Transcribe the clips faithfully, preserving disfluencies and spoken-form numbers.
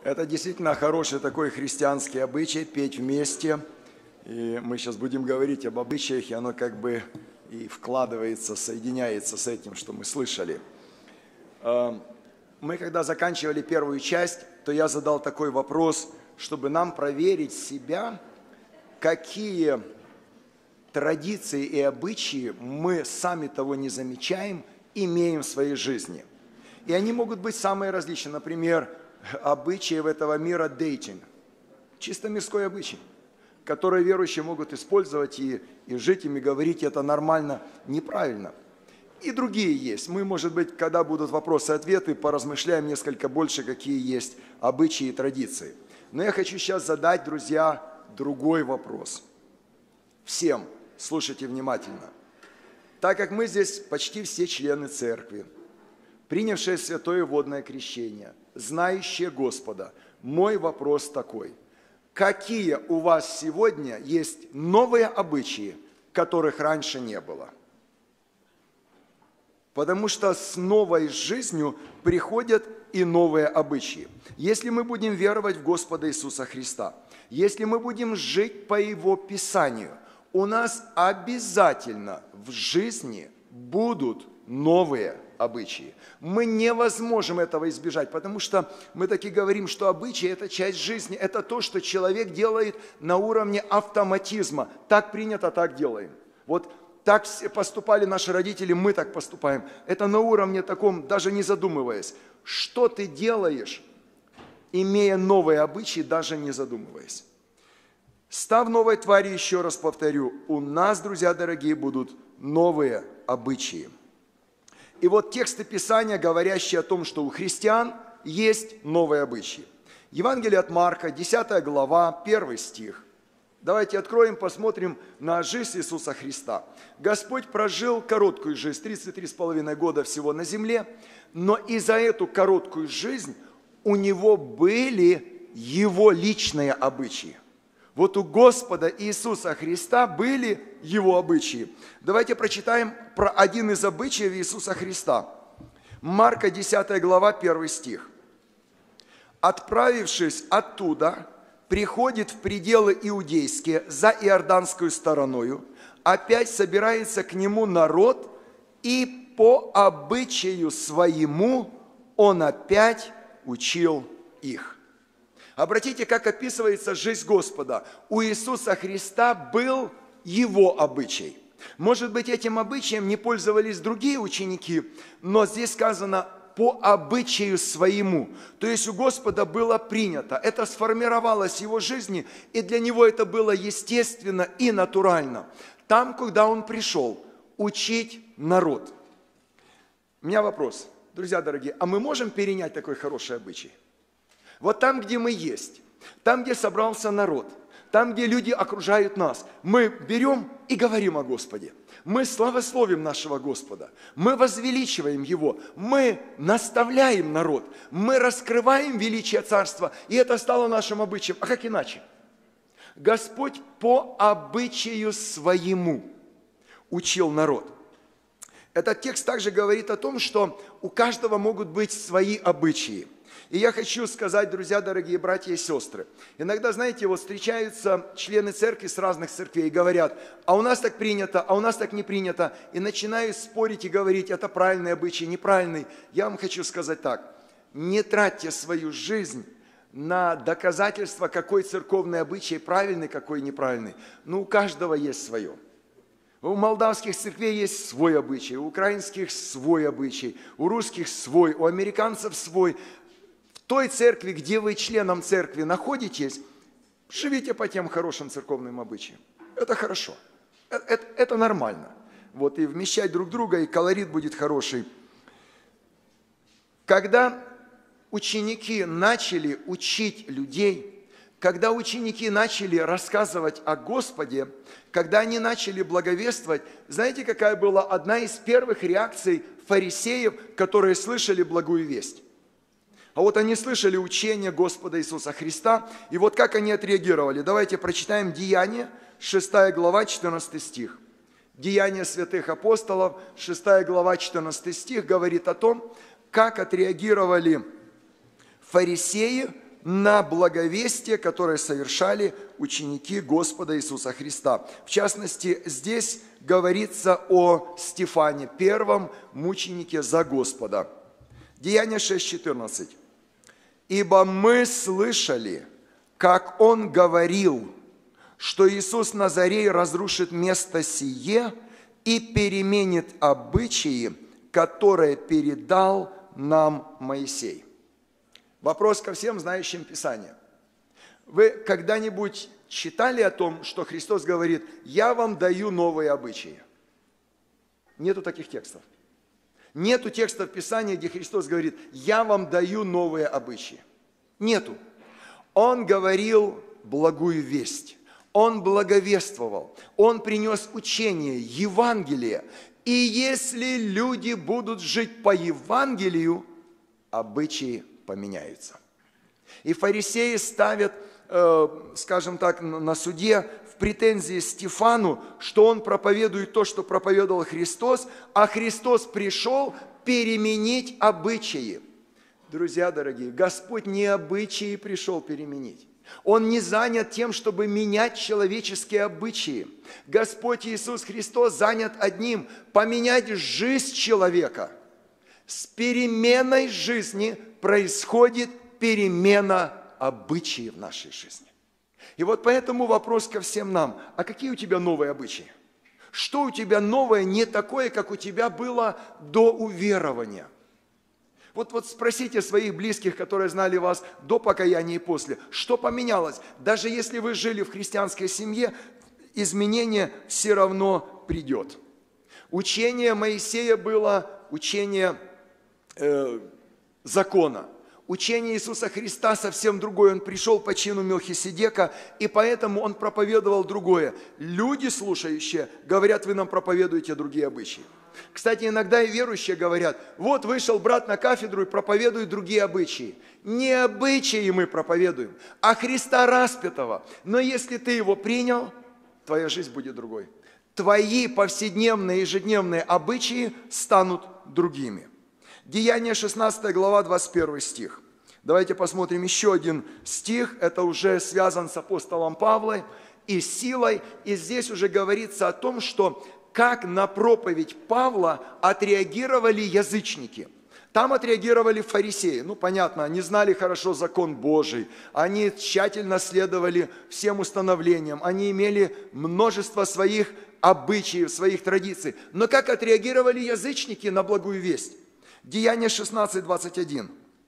Это действительно хороший такой христианский обычай, петь вместе. И мы сейчас будем говорить об обычаях, и оно как бы и вкладывается, соединяется с этим, что мы слышали. Мы когда заканчивали первую часть, то я задал такой вопрос, чтобы нам проверить себя, какие традиции и обычаи мы, сами того не замечаем, имеем в своей жизни. И они могут быть самые различные. Например, обычаи в этого мира дейтинг. Чисто мирской обычай, который верующие могут использовать и, и жить им, и говорить, это нормально, неправильно. И другие есть. Мы, может быть, когда будут вопросы-ответы, поразмышляем несколько больше, какие есть обычаи и традиции. Но я хочу сейчас задать, друзья, другой вопрос. Всем слушайте внимательно. Так как мы здесь почти все члены церкви, принявшие святое водное крещение, знающие Господа, мой вопрос такой. Какие у вас сегодня есть новые обычаи, которых раньше не было? Потому что с новой жизнью приходят и новые обычаи. Если мы будем веровать в Господа Иисуса Христа, если мы будем жить по Его Писанию, у нас обязательно в жизни будут новые обычаи. Мы не возможем этого избежать, потому что мы таки говорим, что обычаи – это часть жизни, это то, что человек делает на уровне автоматизма. Так принято, так делаем. Вот так поступали наши родители, мы так поступаем. Это на уровне таком, даже не задумываясь. Что ты делаешь, имея новые обычаи, даже не задумываясь? Став новой тварью, еще раз повторю, у нас, друзья дорогие, будут новые обычаи. И вот тексты Писания, говорящие о том, что у христиан есть новые обычаи. Евангелие от Марка, десятая глава, первый стих. Давайте откроем, посмотрим на жизнь Иисуса Христа. Господь прожил короткую жизнь, тридцать три с половиной года всего на земле, но и за эту короткую жизнь у Него были Его личные обычаи. Вот у Господа Иисуса Христа были Его обычаи. Давайте прочитаем про один из обычаев Иисуса Христа. Марка, десятая глава, первый стих. «Отправившись оттуда, приходит в пределы иудейские за иорданскую стороною, опять собирается к нему народ, и по обычаю своему он опять учил их». Обратите, как описывается жизнь Господа. У Иисуса Христа был Его обычай. Может быть, этим обычаем не пользовались другие ученики, но здесь сказано «по обычаю своему». То есть у Господа было принято, это сформировалось в Его жизни, и для Него это было естественно и натурально. Там, куда Он пришел, учить народ. У меня вопрос, друзья дорогие, а мы можем перенять такой хороший обычай? Вот там, где мы есть, там, где собрался народ, там, где люди окружают нас, мы берем и говорим о Господе. Мы славословим нашего Господа, мы возвеличиваем Его, мы наставляем народ, мы раскрываем величие Царства, и это стало нашим обычаем. А как иначе? Господь по обычаю своему учил народ. Этот текст также говорит о том, что у каждого могут быть свои обычаи. И я хочу сказать, друзья, дорогие братья и сестры, иногда, знаете, вот встречаются члены церкви с разных церквей и говорят, а у нас так принято, а у нас так не принято, и начинают спорить и говорить, это правильный обычай, неправильный. Я вам хочу сказать так, не тратьте свою жизнь на доказательство, какой церковный обычай правильный, какой неправильный. Ну, у каждого есть свое. У молдавских церквей есть свой обычай, у украинских свой обычай, у русских свой, у американцев свой. В той церкви, где вы членом церкви находитесь, живите по тем хорошим церковным обычаям. Это хорошо, это, это, это нормально. Вот, и вмещать друг друга, и колорит будет хороший. Когда ученики начали учить людей, когда ученики начали рассказывать о Господе, когда они начали благовествовать, знаете, какая была одна из первых реакций фарисеев, которые слышали благую весть? А вот они слышали учение Господа Иисуса Христа, и вот как они отреагировали. Давайте прочитаем Деяния, шестая глава, четырнадцатый стих. Деяния святых апостолов, шестая глава, четырнадцатый стих, говорит о том, как отреагировали фарисеи на благовестие, которое совершали ученики Господа Иисуса Христа. В частности, здесь говорится о Стефане, первом мученике за Господа. Деяния шесть четырнадцать. «Ибо мы слышали, как он говорил, что Иисус Назарей разрушит место сие и переменит обычаи, которые передал нам Моисей». Вопрос ко всем знающим Писание. Вы когда-нибудь читали о том, что Христос говорит: «Я вам даю новые обычаи»? Нету таких текстов. Нету текстов Писания, где Христос говорит: «Я вам даю новые обычаи». Нету. Он говорил благую весть. Он благовествовал. Он принес учение, Евангелие. И если люди будут жить по Евангелию, обычаи поменяются. И фарисеи ставят, э, скажем так, на суде в претензии Стефану, что он проповедует то, что проповедовал Христос, а Христос пришел переменить обычаи. Друзья дорогие, Господь не обычаи пришел переменить. Он не занят тем, чтобы менять человеческие обычаи. Господь Иисус Христос занят одним – поменять жизнь человека. С переменой жизни происходит перемена обычаев в нашей жизни. И вот поэтому вопрос ко всем нам: а какие у тебя новые обычаи? Что у тебя новое, не такое, как у тебя было до уверования? Вот, вот спросите своих близких, которые знали вас до покаяния и после, что поменялось? Даже если вы жили в христианской семье, изменение все равно придет. Учение Моисея было учение э, закона. Учение Иисуса Христа совсем другое. Он пришел по чину Мелхиседека, и поэтому он проповедовал другое. Люди, слушающие, говорят: вы нам проповедуете другие обычаи. Кстати, иногда и верующие говорят: вот вышел брат на кафедру и проповедует другие обычаи. Не обычаи мы проповедуем, а Христа распятого. Но если ты его принял, твоя жизнь будет другой. Твои повседневные, ежедневные обычаи станут другими. Деяния шестнадцатая глава, двадцать первый стих. Давайте посмотрим еще один стих. Это уже связан с апостолом Павлом и силой. И здесь уже говорится о том, что как на проповедь Павла отреагировали язычники. Там отреагировали фарисеи. Ну, понятно, они знали хорошо закон Божий. Они тщательно следовали всем установлениям. Они имели множество своих обычаев, своих традиций. Но как отреагировали язычники на благую весть? Деяния шестнадцать, двадцать один.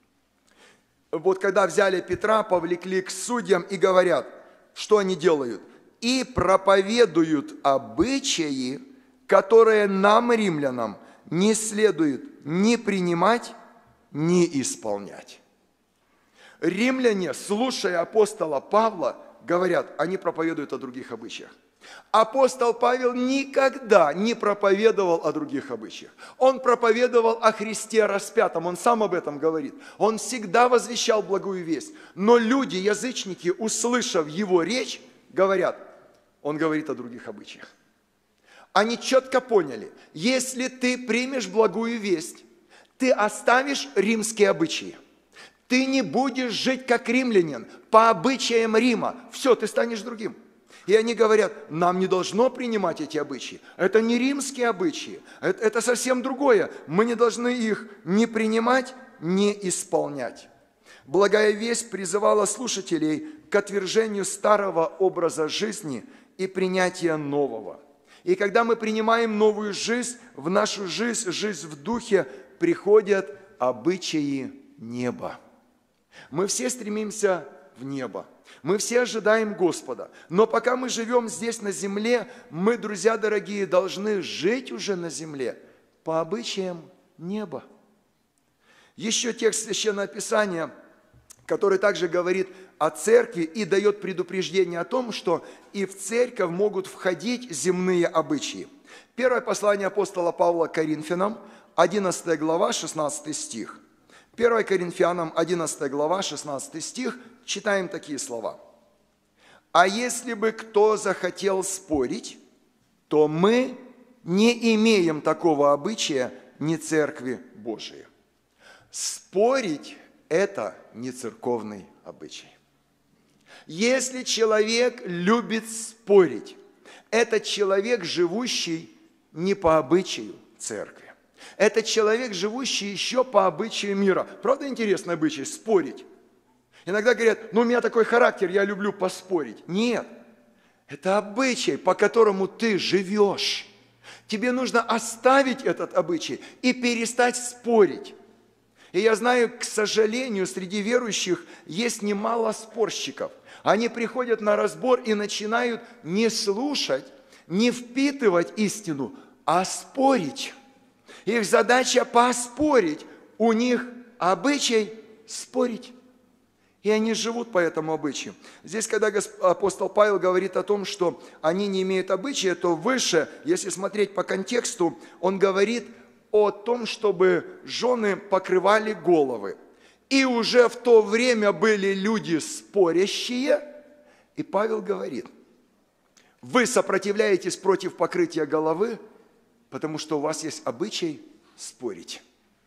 Вот когда взяли Петра, повлекли к судьям и говорят, что они делают? И проповедуют обычаи, которые нам, римлянам, не следует ни принимать, ни исполнять. Римляне, слушая апостола Павла, говорят, они проповедуют о других обычаях. Апостол Павел никогда не проповедовал о других обычаях. Он проповедовал о Христе распятом, он сам об этом говорит. Он всегда возвещал благую весть. Но люди, язычники, услышав его речь, говорят, он говорит о других обычаях. Они четко поняли, если ты примешь благую весть, ты оставишь римские обычаи. Ты не будешь жить как римлянин, по обычаям Рима. Все, ты станешь другим. И они говорят, нам не должно принимать эти обычаи. Это не римские обычаи, это, это совсем другое. Мы не должны их ни принимать, ни исполнять. Благая весть призывала слушателей к отвержению старого образа жизни и принятию нового. И когда мы принимаем новую жизнь, в нашу жизнь, жизнь в духе, приходят обычаи неба. Мы все стремимся в небо. Мы все ожидаем Господа. Но пока мы живем здесь на земле, мы, друзья дорогие, должны жить уже на земле по обычаям неба. Еще текст Священного Писания, который также говорит о церкви и дает предупреждение о том, что и в церковь могут входить земные обычаи. Первое послание апостола Павла к Коринфянам, одиннадцатая глава, шестнадцатый стих. первое Коринфянам, одиннадцатая глава, шестнадцатый стих, читаем такие слова. «А если бы кто захотел спорить, то мы не имеем такого обычая, ни церкви Божией». Спорить – это не церковный обычай. Если человек любит спорить, это человек, живущий не по обычаю церкви. Это человек, живущий еще по обычаю мира. Правда интересный обычай? Спорить. Иногда говорят, ну у меня такой характер, я люблю поспорить. Нет, это обычай, по которому ты живешь. Тебе нужно оставить этот обычай и перестать спорить. И я знаю, к сожалению, среди верующих есть немало спорщиков. Они приходят на разбор и начинают не слушать, не впитывать истину, а спорить. Их задача поспорить. У них обычай спорить. И они живут по этому обычаю. Здесь, когда апостол Павел говорит о том, что они не имеют обычая, то выше, если смотреть по контексту, он говорит о том, чтобы жены покрывали головы. И уже в то время были люди спорящие. И Павел говорит, вы сопротивляетесь против покрытия головы, потому что у вас есть обычай спорить.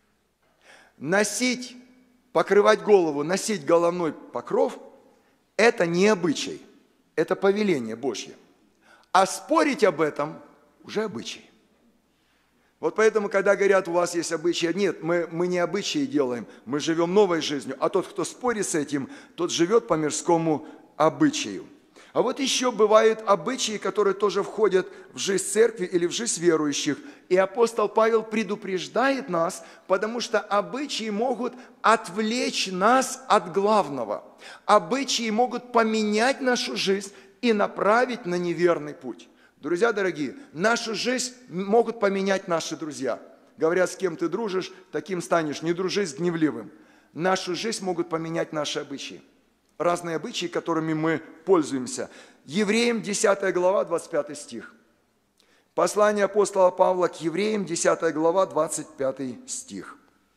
Носить, покрывать голову, носить головной покров – это не обычай, это повеление Божье. А спорить об этом уже обычай. Вот поэтому, когда говорят, у вас есть обычаи, нет, мы, мы не обычаи делаем, мы живем новой жизнью, а тот, кто спорит с этим, тот живет по мирскому обычаю. А вот еще бывают обычаи, которые тоже входят в жизнь церкви или в жизнь верующих. И апостол Павел предупреждает нас, потому что обычаи могут отвлечь нас от главного. Обычаи могут поменять нашу жизнь и направить на неверный путь. Друзья дорогие, нашу жизнь могут поменять наши друзья. Говорят, с кем ты дружишь, таким станешь. Не дружи с гневливым. Нашу жизнь могут поменять наши обычаи. Разные обычаи, которыми мы пользуемся. Евреям десятая глава, двадцать пятый стих. Послание апостола Павла к Евреям, десятая глава, двадцать пятый стих.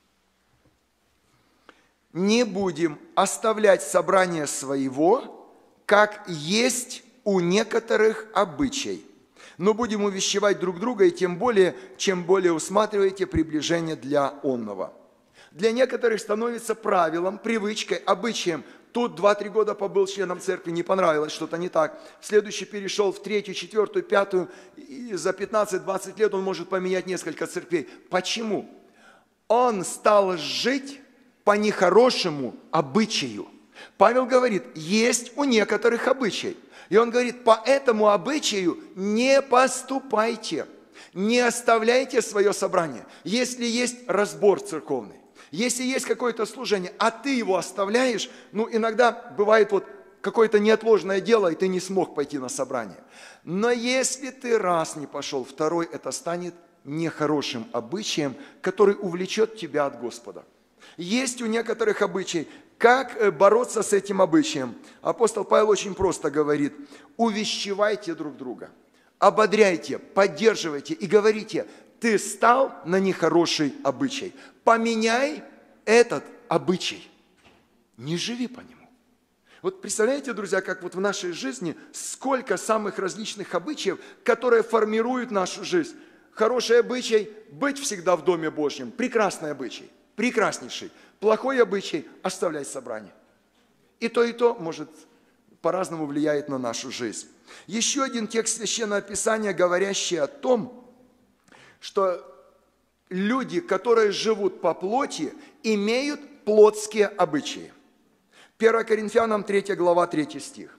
«Не будем оставлять собрание своего, как есть у некоторых обычай, но будем увещевать друг друга, и тем более, чем более усматриваете приближение для онного». Для некоторых становится правилом, привычкой, обычаем. Тут два-три года побыл членом церкви, не понравилось, что-то не так. Следующий перешел в третью, четвертую, пятую, и за пятнадцать-двадцать лет он может поменять несколько церквей. Почему? Он стал жить по нехорошему обычаю. Павел говорит, есть у некоторых обычай. И он говорит, по этому обычаю не поступайте, не оставляйте свое собрание. Если есть разбор церковный, если есть какое-то служение, а ты его оставляешь, ну, иногда бывает вот какое-то неотложное дело, и ты не смог пойти на собрание. Но если ты раз не пошел, второй, это станет нехорошим обычаем, который увлечет тебя от Господа. Есть у некоторых обычай. Как бороться с этим обычаем? Апостол Павел очень просто говорит, увещевайте друг друга, ободряйте, поддерживайте и говорите, ты стал на нехороший обычай. Поменяй этот обычай. Не живи по нему. Вот представляете, друзья, как вот в нашей жизни сколько самых различных обычаев, которые формируют нашу жизнь. Хороший обычай – быть всегда в Доме Божьем. Прекрасный обычай, прекраснейший. Плохой обычай – оставлять собрание. И то, и то может по-разному влияет на нашу жизнь. Еще один текст Священного Писания, говорящий о том, что люди, которые живут по плоти, имеют плотские обычаи. первое Коринфянам третья глава, третий стих.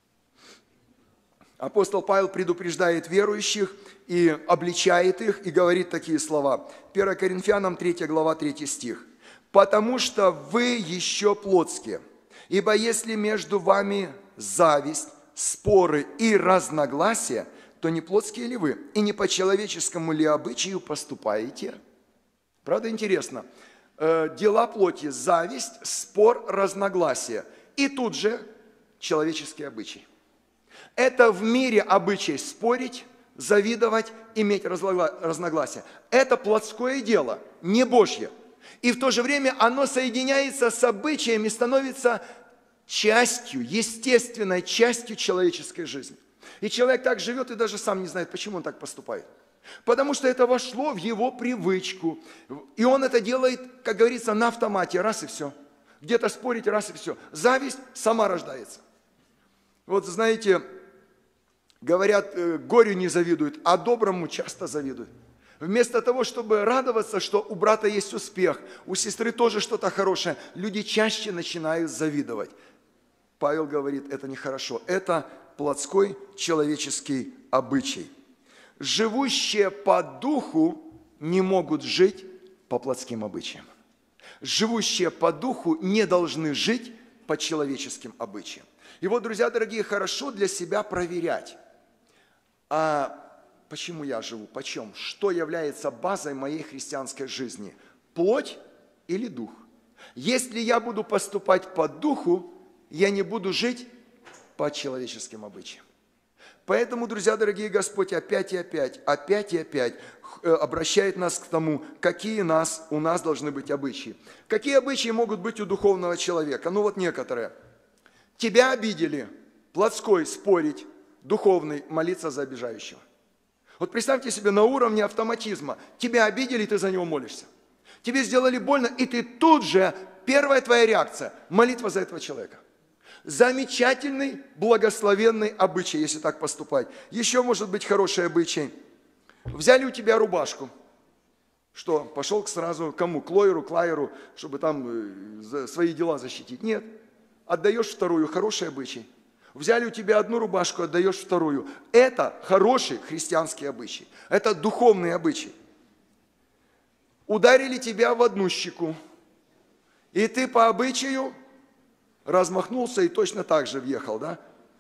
Апостол Павел предупреждает верующих и обличает их, и говорит такие слова. первое Коринфянам третья глава, третий стих. «Потому что вы еще плотские, ибо если между вами зависть, споры и разногласия, то не плотские ли вы, и не по человеческому ли обычаю поступаете?» Правда, интересно. Дела плоти, зависть, спор, разногласия. И тут же человеческий обычай. Это в мире обычай спорить, завидовать, иметь разногласия. Это плотское дело, не Божье. И в то же время оно соединяется с обычаем и становится частью, естественной частью человеческой жизни. И человек так живет и даже сам не знает, почему он так поступает. Потому что это вошло в его привычку. И он это делает, как говорится, на автомате. Раз и все. Где-то спорить, раз и все. Зависть сама рождается. Вот знаете, говорят, э, горю не завидуют, а доброму часто завидуют. Вместо того, чтобы радоваться, что у брата есть успех, у сестры тоже что-то хорошее, люди чаще начинают завидовать. Павел говорит, это нехорошо. Это плотской человеческий обычай. Живущие по духу не могут жить по плотским обычаям. Живущие по духу не должны жить по человеческим обычаям. И вот, друзья дорогие, хорошо для себя проверять, а почему я живу, почем, что является базой моей христианской жизни, плоть или дух. Если я буду поступать по духу, я не буду жить по человеческим обычаям. Поэтому, друзья дорогие, Господь опять и опять, опять и опять обращает нас к тому, какие нас, у нас должны быть обычаи. Какие обычаи могут быть у духовного человека? Ну вот некоторые. Тебя обидели, плотской спорить, духовный молиться за обижающего. Вот представьте себе на уровне автоматизма. Тебя обидели, и ты за него молишься. Тебе сделали больно, и ты тут же, первая твоя реакция, молитва за этого человека. Замечательный, благословенный обычай, если так поступать. Еще может быть хороший обычай. Взяли у тебя рубашку. Что, пошел сразу кому? К лоеру, к лайеру, чтобы там свои дела защитить? Нет. Отдаешь вторую, хороший обычай. Взяли у тебя одну рубашку, отдаешь вторую. Это хороший христианский обычай. Это духовный обычай. Ударили тебя в одну щеку, и ты по обычаю размахнулся и точно так же въехал, да?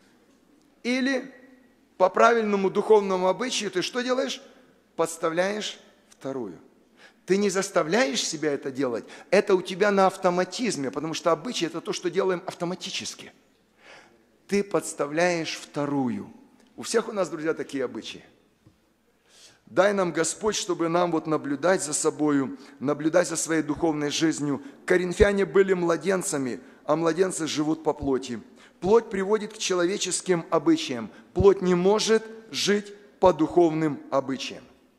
Или по правильному духовному обычаю ты что делаешь? Подставляешь вторую. Ты не заставляешь себя это делать, это у тебя на автоматизме, потому что обычай – это то, что делаем автоматически. Ты подставляешь вторую. У всех у нас, друзья, такие обычаи. Дай нам, Господь, чтобы нам вот наблюдать за собою, наблюдать за своей духовной жизнью. Коринфяне были младенцами, а младенцы живут по плоти. Плоть приводит к человеческим обычаям. Плоть не может жить по духовным обычаям.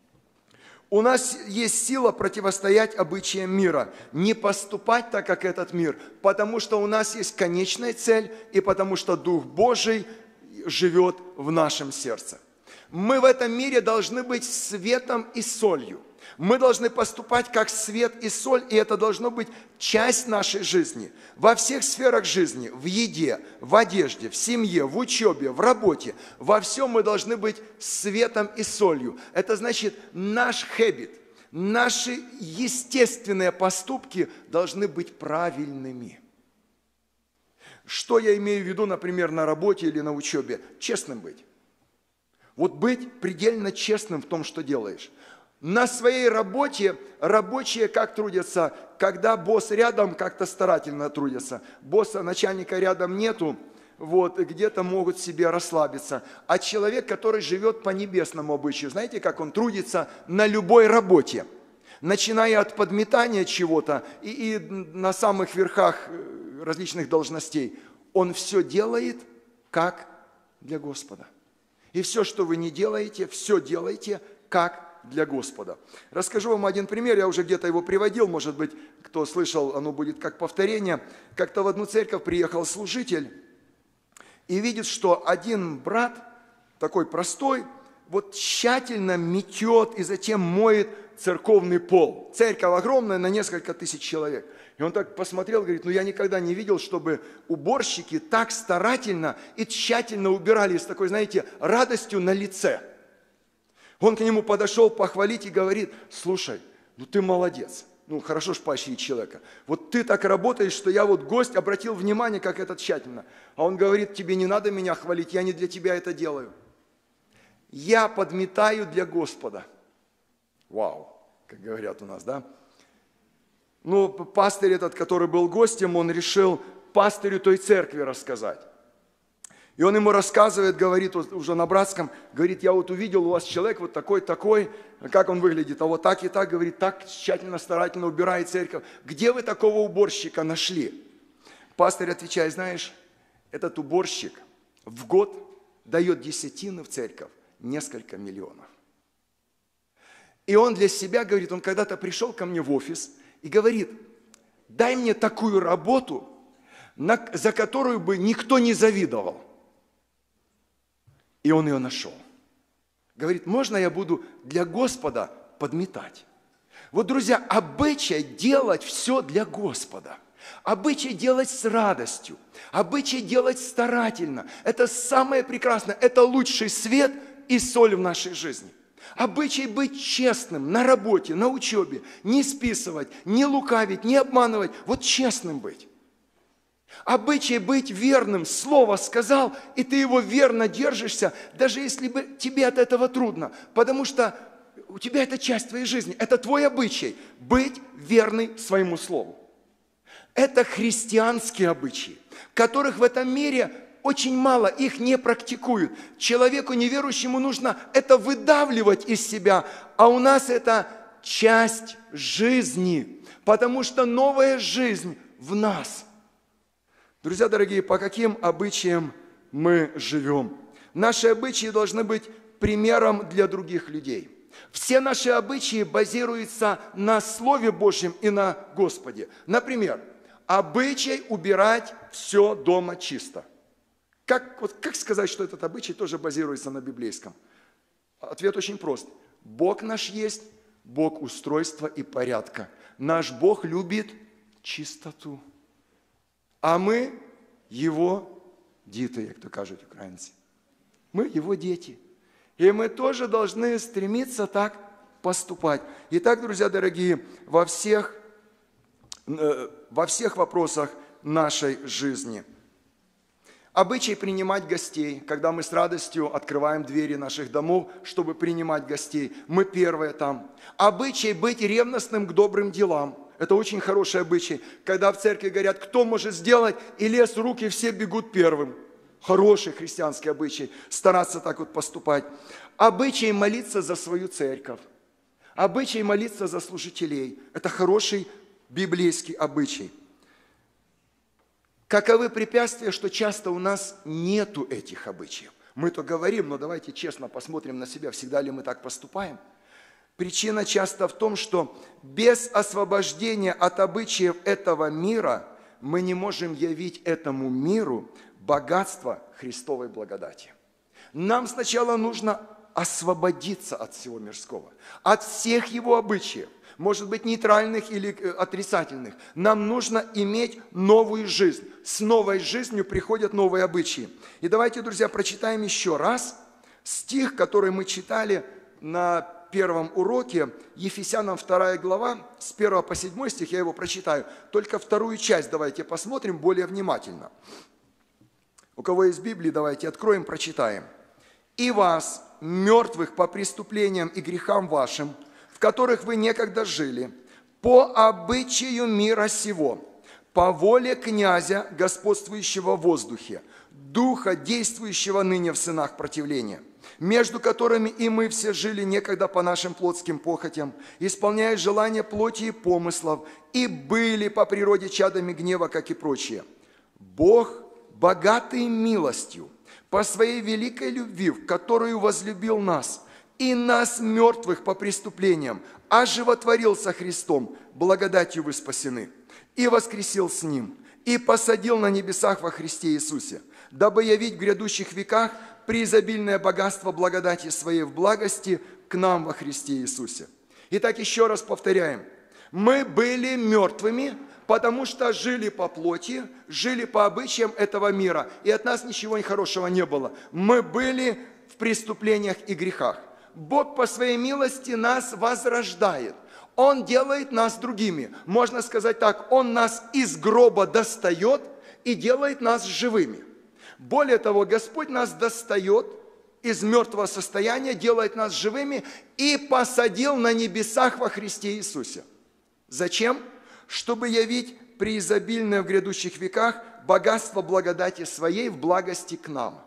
У нас есть сила противостоять обычаям мира, не поступать так, как этот мир, потому что у нас есть конечная цель и потому что Дух Божий живет в нашем сердце. Мы в этом мире должны быть светом и солью. Мы должны поступать как свет и соль, и это должно быть часть нашей жизни. Во всех сферах жизни, в еде, в одежде, в семье, в учебе, в работе. Во всем мы должны быть светом и солью. Это значит, наш хэбит, наши естественные поступки должны быть правильными. Что я имею в виду, например, на работе или на учебе? Честным быть. Вот быть предельно честным в том, что делаешь. На своей работе рабочие как трудятся, когда босс рядом, как-то старательно трудятся. Босса, начальника рядом нету, вот, где-то могут себе расслабиться. А человек, который живет по небесному обычаю, знаете, как он трудится на любой работе, начиная от подметания чего-то и, и на самых верхах различных должностей, он все делает как для Господа. И все, что вы не делаете, все делаете как для Господа. Расскажу вам один пример, я уже где-то его приводил, может быть, кто слышал, оно будет как повторение. Как-то в одну церковь приехал служитель и видит, что один брат, такой простой, вот тщательно метет и затем моет церковный пол. Церковь огромная, на несколько тысяч человек. И он так посмотрел, говорит, ну я никогда не видел, чтобы уборщики так старательно и тщательно убирали с такой, знаете, радостью на лице. Он к нему подошел похвалить и говорит, слушай, ну ты молодец, ну хорошо ж поощрить человека. Вот ты так работаешь, что я вот гость обратил внимание, как это тщательно. А он говорит, тебе не надо меня хвалить, я не для тебя это делаю. Я подметаю для Господа. Вау, как говорят у нас, да? Ну, пастырь этот, который был гостем, он решил пастырю той церкви рассказать. И он ему рассказывает, говорит уже на братском, говорит, я вот увидел у вас человек вот такой-такой, как он выглядит, а вот так и так, говорит, так тщательно, старательно убирает церковь. Где вы такого уборщика нашли? Пастырь отвечает, знаешь, этот уборщик в год дает десятины в церковь несколько миллионов. И он для себя, говорит, он когда-то пришел ко мне в офис и говорит, дай мне такую работу, на, за которую бы никто не завидовал. И он ее нашел. Говорит, можно я буду для Господа подметать? Вот, друзья, обычай делать все для Господа. Обычай делать с радостью. Обычай делать старательно. Это самое прекрасное. Это лучший свет и соль в нашей жизни. Обычай быть честным на работе, на учебе. Не списывать, не лукавить, не обманывать. Вот честным быть. Обычай быть верным. Слово сказал, и ты его верно держишься, даже если бы тебе от этого трудно. Потому что у тебя это часть твоей жизни. Это твой обычай. Быть верный своему слову. Это христианские обычаи, которых в этом мире очень мало, их не практикуют. Человеку неверующему нужно это выдавливать из себя, а у нас это часть жизни, потому что новая жизнь в нас. Друзья дорогие, по каким обычаям мы живем? Наши обычаи должны быть примером для других людей. Все наши обычаи базируются на Слове Божьем и на Господе. Например, обычай убирать все дома чисто. Как, вот, как сказать, что этот обычай тоже базируется на библейском? Ответ очень прост. Бог наш есть Бог устройства и порядка. Наш Бог любит чистоту. А мы Его діти, як то кажуть українці. Мы Его дети. И мы тоже должны стремиться так поступать. Итак, друзья дорогие, во всех, во всех вопросах нашей жизни. Обычай принимать гостей, когда мы с радостью открываем двери наших домов, чтобы принимать гостей. Мы первые там. Обычай быть ревностным к добрым делам. Это очень хороший обычай. Когда в церкви говорят, кто может сделать, и лез руки, все бегут первым. Хороший христианский обычай. Стараться так вот поступать. Обычай молиться за свою церковь. Обычай молиться за служителей. Это хороший библейский обычай. Каковы препятствия, что часто у нас нету этих обычаев? Мы то говорим, но давайте честно посмотрим на себя, всегда ли мы так поступаем. Причина часто в том, что без освобождения от обычаев этого мира мы не можем явить этому миру богатство Христовой благодати. Нам сначала нужно освободиться от всего мирского, от всех его обычаев, может быть, нейтральных или отрицательных. Нам нужно иметь новую жизнь. С новой жизнью приходят новые обычаи. И давайте, друзья, прочитаем еще раз стих, который мы читали на первом уроке, Ефесянам вторая глава, с первого по седьмой стих, я его прочитаю. Только вторую часть давайте посмотрим более внимательно. У кого есть Библия, давайте откроем, прочитаем. «И вас, мертвых по преступлениям и грехам вашим, в которых вы некогда жили, по обычаю мира сего, по воле князя, господствующего в воздухе, духа, действующего ныне в сынах противления, между которыми и мы все жили некогда по нашим плотским похотям, исполняя желания плоти и помыслов, и были по природе чадами гнева, как и прочие. Бог, богатый милостью, по своей великой любви, в которую возлюбил нас, и нас, мертвых по преступлениям, оживотворил со Христом, благодатью вы спасены, и воскресил с Ним, и посадил на небесах во Христе Иисусе, дабы явить в грядущих веках преизобильное богатство благодати Своей в благости к нам во Христе Иисусе». Итак, еще раз повторяем. Мы были мертвыми, потому что жили по плоти, жили по обычаям этого мира, и от нас ничего хорошего не было. Мы были в преступлениях и грехах. Бог по своей милости нас возрождает. Он делает нас другими. Можно сказать так, Он нас из гроба достает и делает нас живыми. Более того, Господь нас достает из мертвого состояния, делает нас живыми и посадил на небесах во Христе Иисусе. Зачем? Чтобы явить преизобильное в грядущих веках богатство благодати Своей в благости к нам.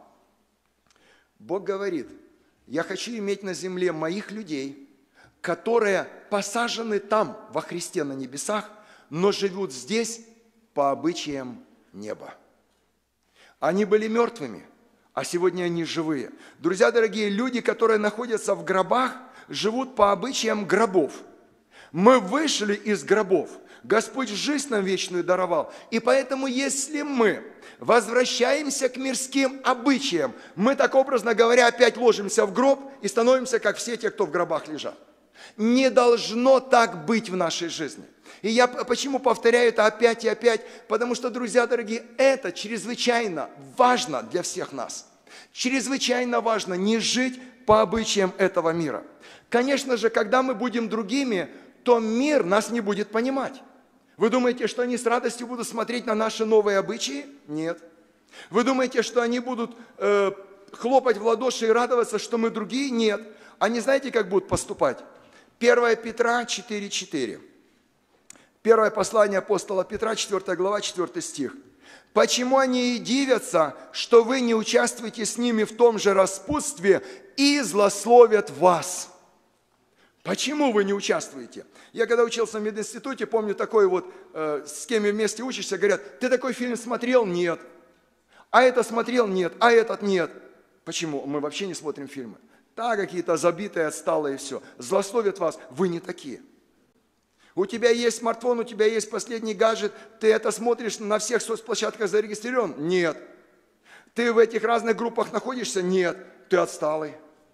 Бог говорит, я хочу иметь на земле моих людей, которые посажены там, во Христе на небесах, но живут здесь по обычаям неба. Они были мертвыми, а сегодня они живые. Друзья дорогие, люди, которые находятся в гробах, живут по обычаям гробов. Мы вышли из гробов, Господь жизнь нам вечную даровал. И поэтому, если мы возвращаемся к мирским обычаям, мы так образно говоря опять ложимся в гроб и становимся, как все те, кто в гробах лежат. Не должно так быть в нашей жизни. И я почему повторяю это опять и опять? Потому что, друзья дорогие, это чрезвычайно важно для всех нас. Чрезвычайно важно не жить по обычаям этого мира. Конечно же, когда мы будем другими, то мир нас не будет понимать. Вы думаете, что они с радостью будут смотреть на наши новые обычаи? Нет. Вы думаете, что они будут э, хлопать в ладоши и радоваться, что мы другие? Нет. Они знаете, как будут поступать? первое Петра четыре четыре. Первое послание апостола Петра, четвёртая глава, четвёртый стих. «Почему они и дивятся, что вы не участвуете с ними в том же распутстве и злословят вас?» Почему вы не участвуете? Я когда учился в мединституте, помню такой вот, э, с кем вместе учишься, говорят, ты такой фильм смотрел? Нет. А это смотрел? Нет. А этот? Нет. Почему? Мы вообще не смотрим фильмы. Да, какие-то забитые, отсталые, все. Злословят вас. Вы не такие. У тебя есть смартфон, у тебя есть последний гаджет, ты это смотришь, на всех соцплощадках зарегистрирован? Нет. Ты в этих разных группах находишься? Нет. Ты отсталый.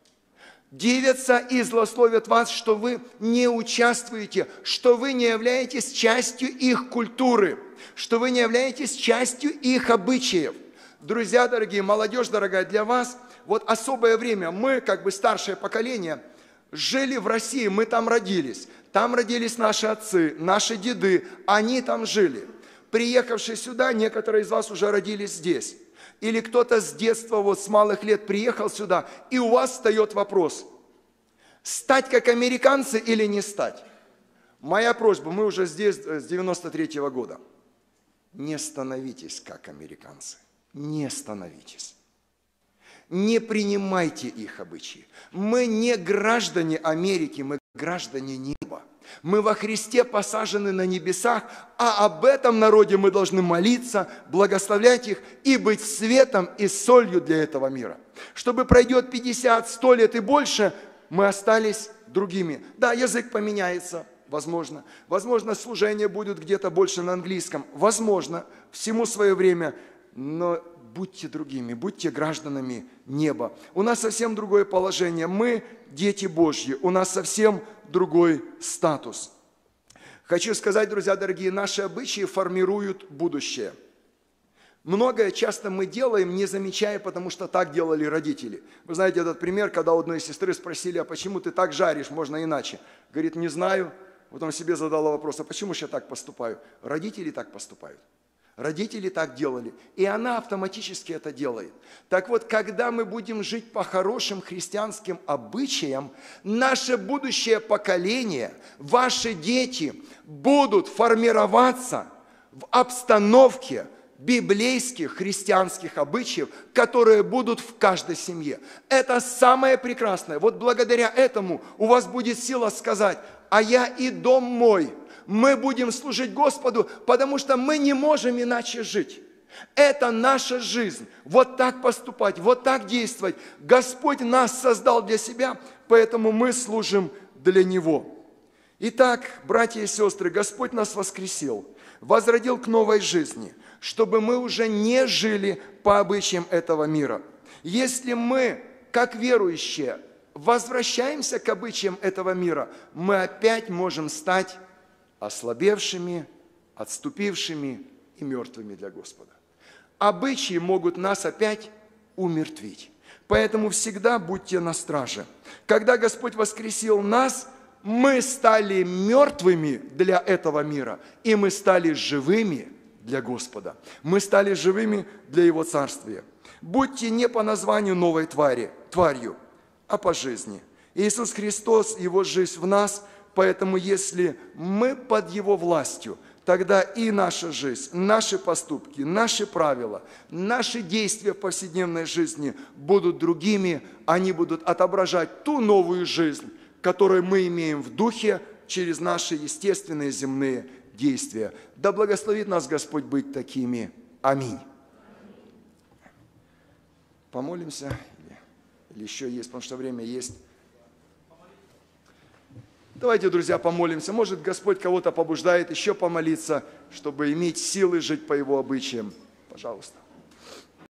Дивятся и злословят вас, что вы не участвуете, что вы не являетесь частью их культуры, что вы не являетесь частью их обычаев. Друзья дорогие, молодежь дорогая, для вас вот особое время. Мы, как бы старшее поколение, жили в России, мы там родились. Там родились наши отцы, наши деды, они там жили. Приехавшие сюда, некоторые из вас уже родились здесь. Или кто-то с детства, вот с малых лет приехал сюда, и у вас встает вопрос, стать как американцы или не стать? Моя просьба, мы уже здесь с девяносто третьего года. Не становитесь как американцы, не становитесь. Не принимайте их обычаи. Мы не граждане Америки, мы граждане неба. Мы во Христе посажены на небесах, а об этом народе мы должны молиться, благословлять их и быть светом и солью для этого мира. Чтобы пройдет пятьдесят, сто лет и больше, мы остались другими. Да, язык поменяется, возможно. Возможно, служение будет где-то больше на английском. Возможно, всему свое время, но будьте другими, будьте гражданами неба. У нас совсем другое положение. Мы дети Божьи, у нас совсем другой статус. Хочу сказать, друзья дорогие, наши обычаи формируют будущее. Многое часто мы делаем, не замечая, потому что так делали родители. Вы знаете этот пример, когда у одной сестры спросили, а почему ты так жаришь, можно иначе? Говорит, не знаю. Потом себе задала вопрос, а почему же я так поступаю? Родители так поступают. Родители так делали, и она автоматически это делает. Так вот, когда мы будем жить по хорошим христианским обычаям, наше будущее поколение, ваши дети будут формироваться в обстановке библейских христианских обычаев, которые будут в каждой семье. Это самое прекрасное. Вот благодаря этому у вас будет сила сказать, а я и дом мой, мы будем служить Господу, потому что мы не можем иначе жить. Это наша жизнь. Вот так поступать, вот так действовать. Господь нас создал для себя, поэтому мы служим для Него. Итак, братья и сестры, Господь нас воскресил, возродил к новой жизни, чтобы мы уже не жили по обычаям этого мира. Если мы, как верующие, возвращаемся к обычаям этого мира, мы опять можем стать ослабевшими, отступившими и мертвыми для Господа. Обычаи могут нас опять умертвить. Поэтому всегда будьте на страже. Когда Господь воскресил нас, мы стали мертвыми для этого мира, и мы стали живыми для Господа. Мы стали живыми для Его Царствия. Будьте не по названию новой твари, тварью, а по жизни. Иисус Христос, Его жизнь в нас. Поэтому если мы под Его властью, тогда и наша жизнь, наши поступки, наши правила, наши действия в повседневной жизни будут другими, они будут отображать ту новую жизнь, которую мы имеем в духе через наши естественные земные действия. Да благословит нас Господь быть такими. Аминь. Помолимся? Или еще есть, потому что время есть. Давайте, друзья, помолимся. Может, Господь кого-то побуждает еще помолиться, чтобы иметь силы жить по Его обычаям. Пожалуйста.